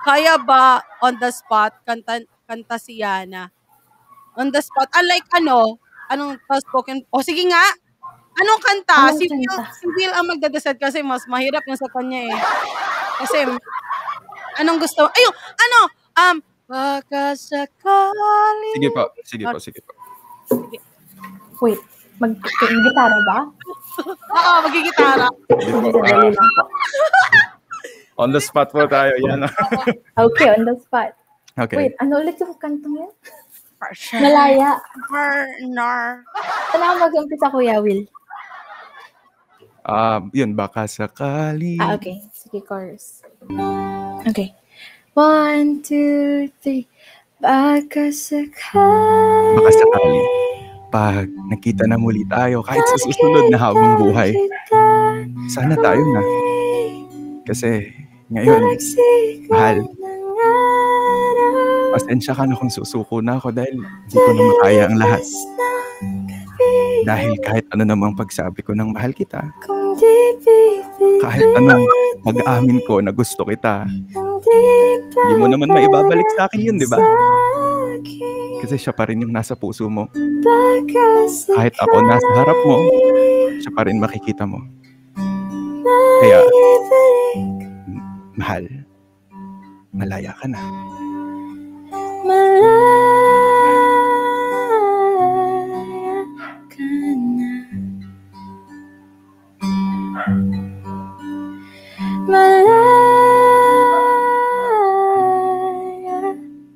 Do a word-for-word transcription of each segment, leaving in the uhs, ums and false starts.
Kaya ba on the spot kanta kanta si Yana? On the spot, unlike ano, anong spoken o sige nga, anong kanta? Anong Si Will kanta? si Will ang magde-decide kasi mas mahirap yung sa kanya, eh. Kasi anong gusto ayun, ano, um, baka sakaling Sige po, sige po, sige po. Sige. Wait, mag-gitara ba? Oo, magigitara. Sige po, Sandali lang po. on the spot po tayo, Yana. Okay, on the spot. Okay. Wait, ano ulit yung kantang yan? Partner. Malaya. Partner. Saan ako mag-umpisa, Kuya Will? Um, yun, baka sakali. Ah, okay. Sige, chorus. Okay. One, two, three. Baka sakali. Baka sakali. Pag nakita na muli tayo, kahit sa susunod na habang buhay, sana tayo na. Kasi ngayon, mahal, pasensya ka na kung susuko na ako dahil hindi ko na makaya ang lahat. Dahil kahit ano namang pagsabi ko ng mahal kita, kahit anong pag-amin ko na gusto kita, hindi mo naman maibabalik sa akin yun, di ba? Kasi siya pa rin yung nasa puso mo. Kahit ako nasa harap mo, siya pa rin makikita mo. Kaya, mahal, malaya ka na. Malaya ka na. Malaya.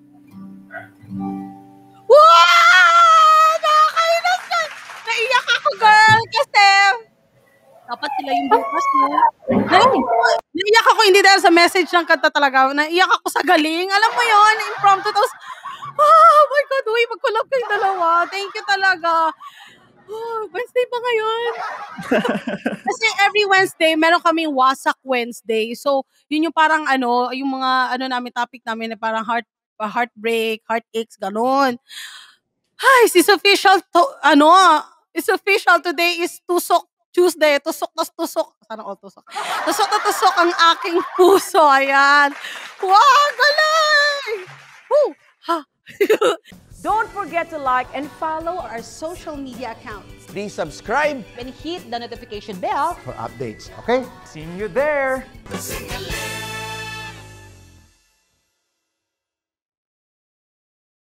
Wow! Nakakainis ka! Naiyak ako, girl, kasi dapat sila yung bukas, no? Naiyak, naiyak ako hindi dahil sa message ng kanta talaga. Naiyak ako sa galing. Alam mo yun, impromptu. Tapos, oh my God, uy, mag-collab kayong dalawa. Thank you talaga. Oh, Wednesday pa ngayon. Kasi every Wednesday, meron kaming Wasak Wednesday. So, yun yung parang ano, yung mga ano namin, topic namin na parang heart, heartbreak, heartaches, ganun. Ay, it's official to, ano, it's official today is Tusok Tuesday. Tusok na tusok. Sana all tusok. Tusok na tusok ang aking puso. Ayan. Wow, galing! Woo! Ha! Don't forget to like and follow Our social media accounts. Please subscribe and hit the notification bell for updates, okay? Seeing you there. Sing a